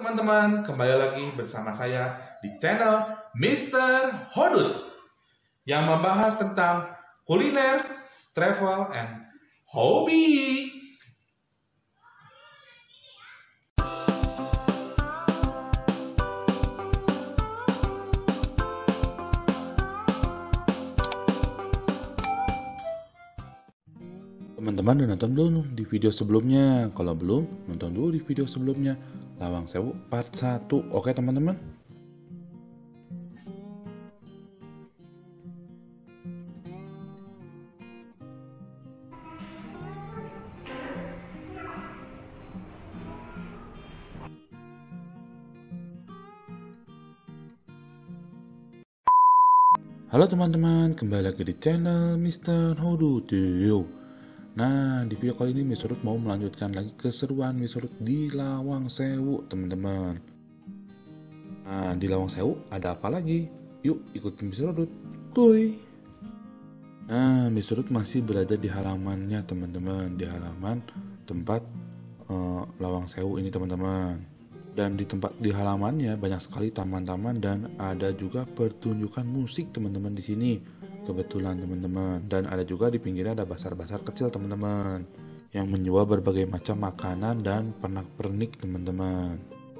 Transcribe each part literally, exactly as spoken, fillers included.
teman-teman, kembali lagi bersama saya di channel mister Hodut yang membahas tentang kuliner, travel, and hobi. Teman-teman udah nonton belum di video sebelumnya? Kalau belum, nonton dulu di video sebelumnya, Lawang Sewu part satu. Oke teman-teman? Halo teman-teman, kembali lagi di channel mister Hodut. Nah, di video kali ini mister Hodut mau melanjutkan lagi keseruan mister Hodut di Lawang Sewu, teman-teman. Nah, di Lawang Sewu ada apa lagi? Yuk, ikutin mister Hodut. Kuy. Nah, mister Hodut masih berada di halamannya, teman-teman. Di halaman tempat uh, Lawang Sewu ini, teman-teman. Dan di tempat di halamannya banyak sekali taman-taman dan ada juga pertunjukan musik, teman-teman, di sini. Kebetulan teman-teman, dan ada juga di pinggirnya ada pasar-pasar kecil, teman-teman, yang menjual berbagai macam makanan dan pernak-pernik, teman-teman.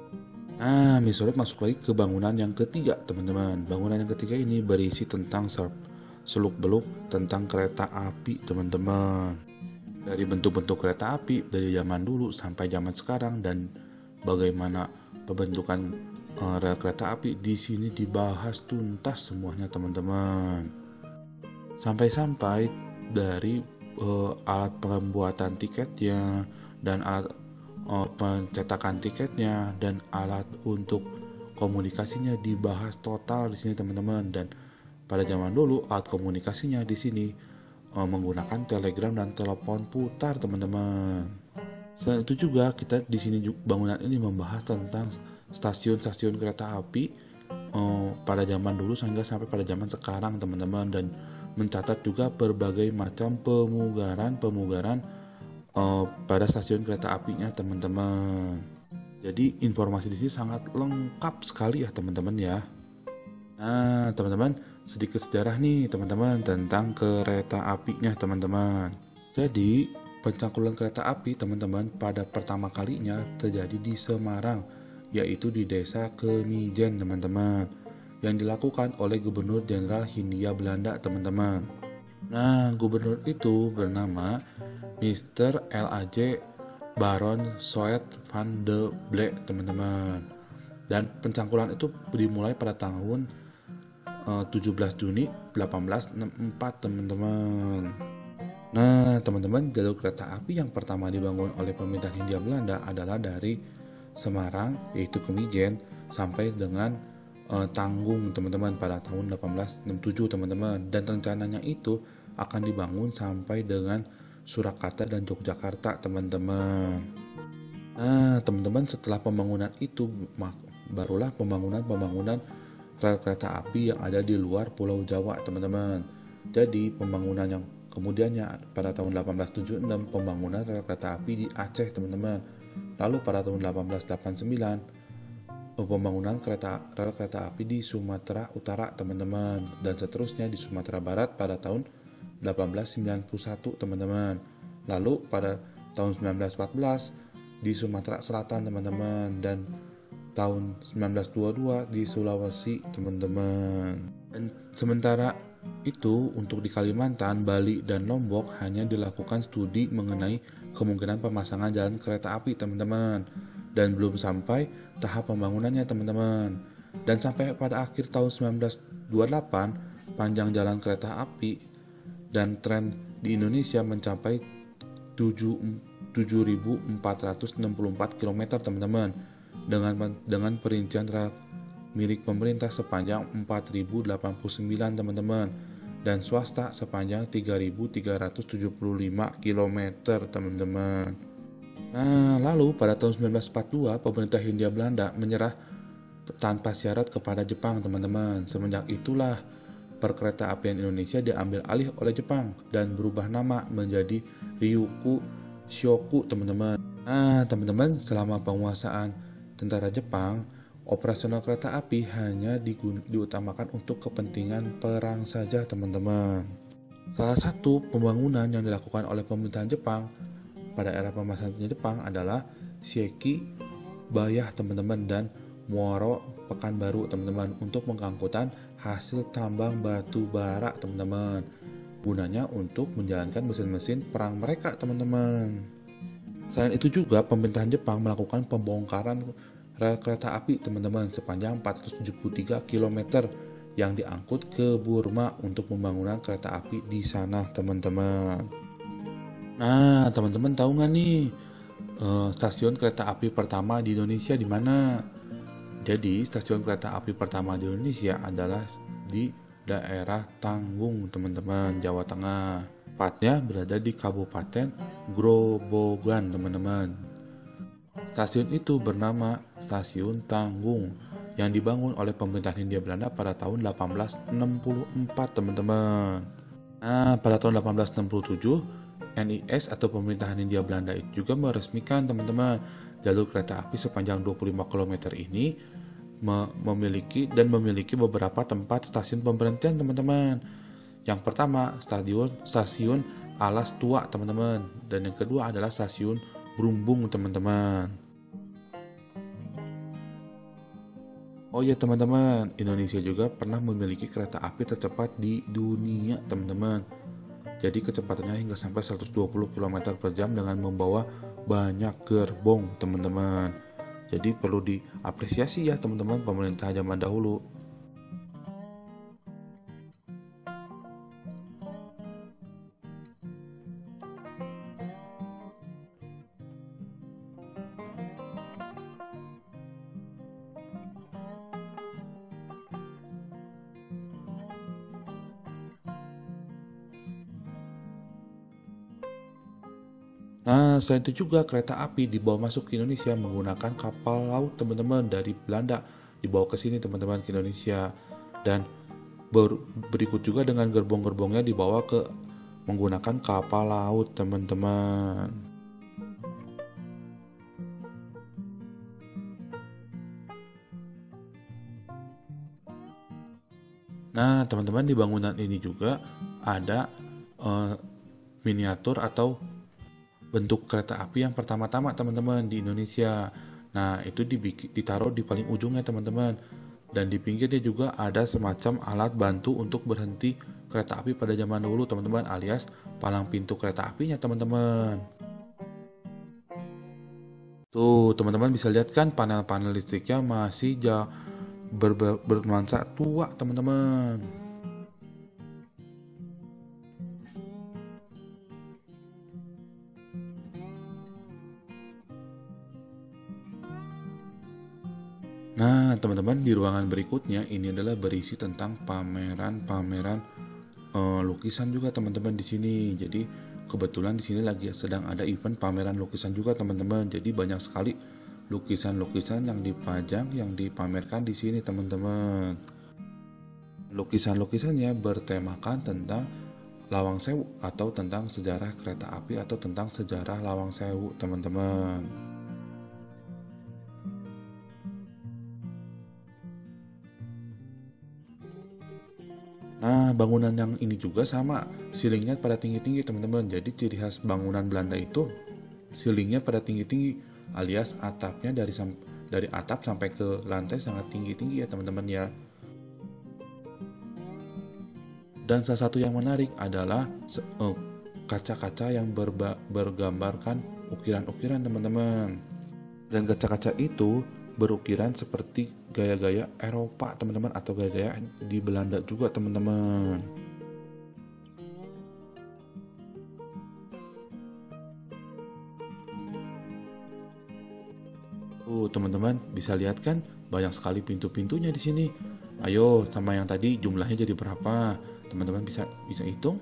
Nah, mister Hodut masuk lagi ke bangunan yang ketiga, teman-teman. Bangunan yang ketiga ini berisi tentang seluk-beluk tentang kereta api, teman-teman. Dari bentuk-bentuk kereta api dari zaman dulu sampai zaman sekarang dan bagaimana pembentukan uh, rel kereta api di sini dibahas tuntas semuanya, teman-teman. Sampai-sampai dari uh, alat pembuatan tiketnya dan alat uh, pencetakan tiketnya dan alat untuk komunikasinya dibahas total di sini, teman-teman. Dan pada zaman dulu alat komunikasinya di sini uh, menggunakan telegram dan telepon putar, teman-teman. Selain itu juga kita di sini bangunan ini membahas tentang stasiun-stasiun kereta api uh, pada zaman dulu sehingga sampai pada zaman sekarang, teman-teman, dan mencatat juga berbagai macam pemugaran-pemugaran uh, pada stasiun kereta apinya, teman-teman. Jadi informasi di sini sangat lengkap sekali ya, teman-teman ya. Nah, teman-teman, sedikit sejarah nih, teman-teman, tentang kereta apinya, teman-teman. Jadi pencangkulan kereta api, teman-teman, pada pertama kalinya terjadi di Semarang, yaitu di desa Kemijen, teman-teman, yang dilakukan oleh Gubernur Jenderal Hindia Belanda, teman-teman. Nah, gubernur itu bernama mister L A J Baron Soet van de Bleek, teman-teman. Dan pencangkulan itu dimulai pada tahun uh, tujuh belas Juni delapan belas enam puluh empat, teman-teman. Nah, teman-teman, jalur kereta api yang pertama dibangun oleh pemerintah Hindia Belanda adalah dari Semarang, yaitu Kemijen, sampai dengan Uh, Tanggung, teman-teman, pada tahun delapan belas enam puluh tujuh, teman-teman. Dan rencananya itu akan dibangun sampai dengan Surakarta dan Yogyakarta, teman-teman. Nah, teman-teman, setelah pembangunan itu barulah pembangunan-pembangunan rel kereta api yang ada di luar Pulau Jawa, teman-teman. Jadi pembangunan yang kemudiannya pada tahun delapan belas tujuh puluh enam pembangunan rel kereta api di Aceh, teman-teman. Lalu pada tahun delapan belas delapan puluh sembilan pembangunan kereta rel kereta api di Sumatera Utara, teman-teman, dan seterusnya di Sumatera Barat pada tahun delapan belas sembilan puluh satu, teman-teman. Lalu pada tahun sembilan belas empat belas di Sumatera Selatan, teman-teman, dan tahun sembilan belas dua puluh dua di Sulawesi, teman-teman. Dan sementara itu untuk di Kalimantan, Bali, dan Lombok hanya dilakukan studi mengenai kemungkinan pemasangan jalan kereta api, teman-teman, dan belum sampai tahap pembangunannya, teman-teman. Dan sampai pada akhir tahun sembilan belas dua puluh delapan panjang jalan kereta api dan tren di Indonesia mencapai tujuh ribu empat ratus enam puluh empat kilometer, teman-teman, dengan dengan perincian rel milik pemerintah sepanjang empat ribu delapan puluh sembilan, teman-teman, dan swasta sepanjang tiga ribu tiga ratus tujuh puluh lima kilometer, teman-teman. Nah, lalu pada tahun sembilan belas empat puluh dua pemerintah Hindia Belanda menyerah tanpa syarat kepada Jepang, teman-teman. Semenjak itulah perkereta apian Indonesia diambil alih oleh Jepang dan berubah nama menjadi Ryukyu Shokyu, teman-teman. Nah, teman-teman, selama penguasaan tentara Jepang, operasional kereta api hanya digun- diutamakan untuk kepentingan perang saja, teman-teman. Salah satu pembangunan yang dilakukan oleh pemerintahan Jepang pada era pemasaran Jepang adalah Shieki Bayah, teman-teman, dan Muaro Pekanbaru, teman-teman, untuk pengangkutan hasil tambang batu bara, teman-teman. Gunanya untuk menjalankan mesin-mesin perang mereka, teman-teman. Selain itu juga pemerintahan Jepang melakukan pembongkaran rel kereta api, teman-teman, sepanjang empat ratus tujuh puluh tiga kilometer yang diangkut ke Burma untuk pembangunan kereta api di sana, teman-teman. Nah, teman-teman tahu nggak nih eh, stasiun kereta api pertama di Indonesia di mana? Jadi, stasiun kereta api pertama di Indonesia adalah di daerah Tanggung, teman-teman, Jawa Tengah. Tepatnya berada di Kabupaten Grobogan, teman-teman. Stasiun itu bernama Stasiun Tanggung yang dibangun oleh pemerintahan Hindia Belanda pada tahun delapan belas enam puluh empat, teman-teman. Nah, pada tahun delapan belas enam puluh tujuh, N I S atau pemerintahan Hindia Belanda itu juga meresmikan, teman-teman, jalur kereta api sepanjang dua puluh lima kilometer ini memiliki dan memiliki beberapa tempat stasiun pemberhentian, teman-teman. Yang pertama, stadion stasiun Alas Tua, teman-teman, dan yang kedua adalah stasiun Brumbung, teman-teman. Oh ya, teman-teman, Indonesia juga pernah memiliki kereta api tercepat di dunia, teman-teman. Jadi kecepatannya hingga sampai seratus dua puluh kilometer per jam dengan membawa banyak gerbong, teman-teman. Jadi perlu diapresiasi ya, teman-teman, pemerintah zaman dahulu. Nah, selain itu juga kereta api dibawa masuk ke Indonesia menggunakan kapal laut, teman-teman, dari Belanda dibawa ke sini, teman-teman, ke Indonesia. Dan ber- berikut juga dengan gerbong-gerbongnya dibawa ke menggunakan kapal laut, teman-teman. Nah, teman-teman, di bangunan ini juga ada eh, miniatur atau bentuk kereta api yang pertama-tama, teman-teman, di Indonesia. Nah, itu dibikin, ditaruh di paling ujungnya, teman-teman. Dan di pinggirnya juga ada semacam alat bantu untuk berhenti kereta api pada zaman dulu, teman-teman, alias palang pintu kereta apinya, teman-teman. Tuh, teman-teman bisa lihat kan panel-panel listriknya masih jauh ber bernuansa tua, teman-teman. Nah, teman-teman, di ruangan berikutnya ini adalah berisi tentang pameran-pameran eh, lukisan juga, teman-teman, di sini. Jadi kebetulan di sini lagi sedang ada event pameran lukisan juga, teman-teman. Jadi banyak sekali lukisan-lukisan yang dipajang, yang dipamerkan di sini, teman-teman. Lukisan-lukisannya bertemakan tentang Lawang Sewu atau tentang sejarah kereta api atau tentang sejarah Lawang Sewu, teman-teman. Nah, bangunan yang ini juga sama, silingnya pada tinggi-tinggi, teman-teman. Jadi ciri khas bangunan Belanda itu silingnya pada tinggi-tinggi, alias atapnya dari dari atap sampai ke lantai sangat tinggi-tinggi ya, teman-teman ya. Dan salah satu yang menarik adalah uh, kaca-kaca yang berba, bergambarkan ukiran-ukiran, teman-teman. Dan kaca-kaca itu berukiran seperti gaya-gaya Eropa, teman-teman, atau gaya-gaya di Belanda juga, teman-teman. Tuh, teman-teman, bisa lihat kan banyak sekali pintu-pintunya di sini. Ayo, sama yang tadi jumlahnya jadi berapa? Teman-teman bisa bisa hitung?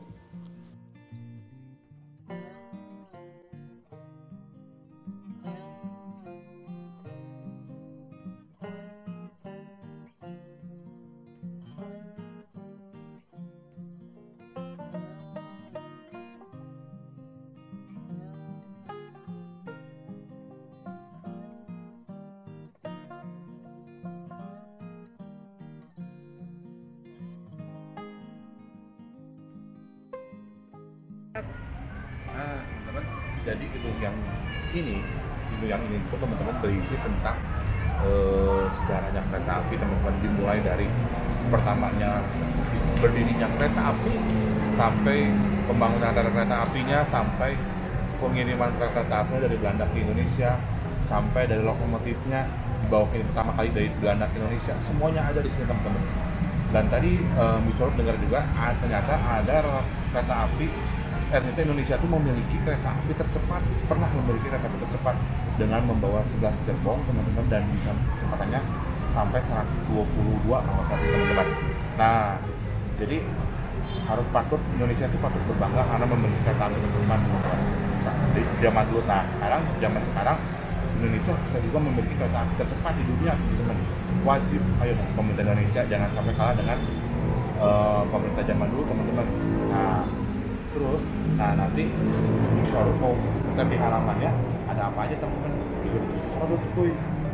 Nah, teman-teman, jadi gedung yang ini, gedung yang ini itu teman-teman berisi tentang uh, sejarahnya kereta api, teman-teman, dimulai dari pertamanya berdirinya kereta api sampai pembangunan kereta apinya, sampai pengiriman kereta api dari Belanda ke Indonesia, sampai dari lokomotifnya dibawa ke pertama kali dari Belanda ke Indonesia, semuanya ada di sini teman-teman. Dan tadi uh, Mister dengar juga ah, ternyata ada kereta api, ternyata Indonesia itu memiliki kereta api tercepat, pernah memiliki kereta api tercepat dengan membawa sebelas gerbong teman-teman, dan bisa kecepatannya sampai seratus dua puluh dua kalau tadi teman-teman. Nah, jadi harus patut, Indonesia itu patut berbangga karena memiliki kereta api tercepat teman-teman. Nah, di zaman dulu, nah sekarang zaman sekarang Indonesia bisa juga memiliki kereta api tercepat di dunia teman-teman. Wajib, ayo pemerintah Indonesia jangan sampai kalah dengan uh, pemerintah zaman dulu teman-teman. Nah, terus, nah nanti kalau mau bukan di halamannya ada apa aja teman-teman? Produk kuy.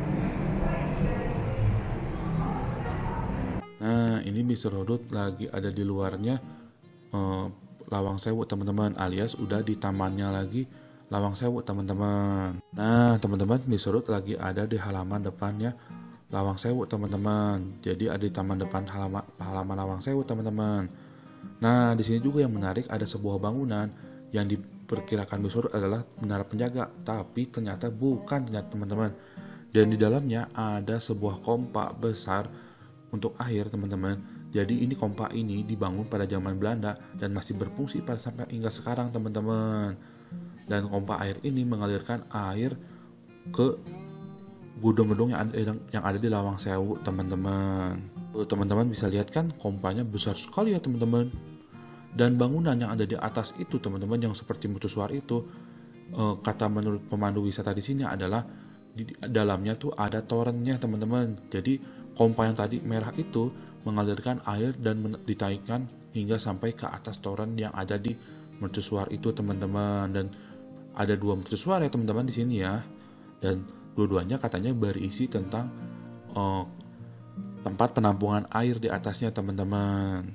Nah, ini Mister Hodut lagi ada di luarnya eh, Lawang Sewu teman-teman, alias udah di tamannya lagi Lawang Sewu teman-teman. Nah, teman-teman, Mister Hodut lagi ada di halaman depannya Lawang Sewu teman-teman. Jadi ada di taman depan halaman halaman Lawang Sewu teman-teman. Nah, di sini juga yang menarik, ada sebuah bangunan yang diperkirakan Mister Hodut adalah menara penjaga, tapi ternyata bukan ternyata teman-teman. Dan di dalamnya ada sebuah pompa besar untuk air teman-teman. Jadi ini pompa ini dibangun pada zaman Belanda dan masih berfungsi pada sampai hingga sekarang teman-teman. Dan pompa air ini mengalirkan air ke gedung-gedung yang ada, yang ada di Lawang Sewu teman-teman. Teman-teman bisa lihat kan, pompanya besar sekali ya teman-teman. Dan bangunan yang ada di atas itu teman-teman, yang seperti mercusuar itu, eh, kata menurut pemandu wisata di sini adalah di dalamnya tuh ada torennya teman-teman. Jadi pompa yang tadi merah itu mengalirkan air dan ditaikkan hingga sampai ke atas toren yang ada di mercusuar itu teman-teman. Dan ada dua mercusuar ya teman-teman di sini ya. Dan dua-duanya katanya berisi tentang uh, tempat penampungan air di atasnya teman-teman.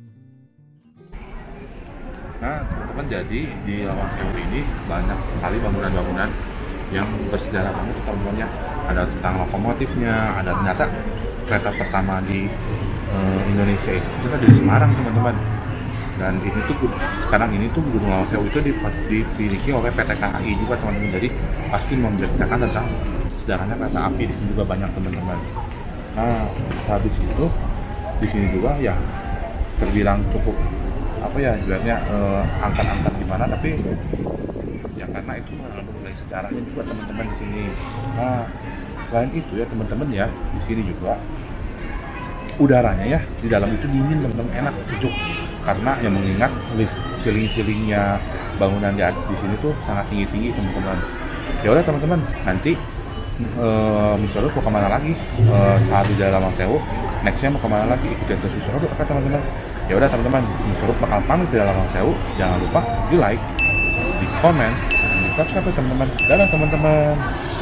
Nah, teman-teman, jadi di Lawang Sewu ini banyak sekali bangunan-bangunan yang bersejarah banget teman-temannya. Ada tentang lokomotifnya, ada ternyata kereta pertama di uh, Indonesia itu juga dari Semarang teman-teman. Dan ini tuh sekarang ini tuh Gedung Lawang Sewu itu dimiliki oleh P T K A I juga teman-teman. Jadi pasti memberitakan tentang sejarahnya kereta api di sini juga banyak teman-teman. Nah, habis itu di sini juga ya terbilang cukup apa ya, ibaratnya eh, angkat-angkat gimana, tapi ya karena itu mengandung nilai sejarahnya juga teman-teman di sini. Nah, selain itu ya teman-teman ya, di sini juga udaranya ya di dalam itu dingin teman-teman, enak, sejuk, karena yang mengingat ceiling-ceilingnya bangunan di, di sini tuh sangat tinggi-tinggi teman-teman. Ya udah teman-teman, nanti uh, Mister Hodut mau kemana lagi uh, saat di dalam Lawang Sewu, nextnya mau kemana lagi, ikutin terus Mister Hodut kan teman-teman. Ya udah teman-teman, Mister Hodut bakal pamit di dalam Lawang Sewu. Jangan lupa di like, di komen, dan di subscribe teman-teman. Dadah teman-teman.